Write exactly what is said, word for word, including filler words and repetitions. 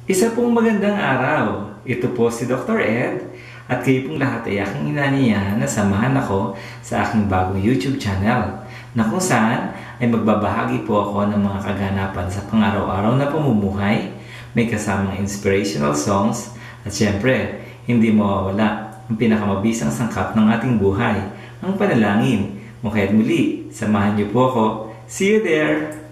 Isa pong magandang araw. Ito po si Doctor Ed at kayo pong lahat ay aking inaniyahan na samahan ako sa aking bagong YouTube channel na kung saan ay magbabahagi po ako ng mga kaganapan sa pang-araw-araw na pamumuhay, may kasamang inspirational songs at syempre, hindi mawawala ang pinakamabisang sangkap ng ating buhay, ang panalangin. Kung kaya't muli, samahan niyo po ako. See you there!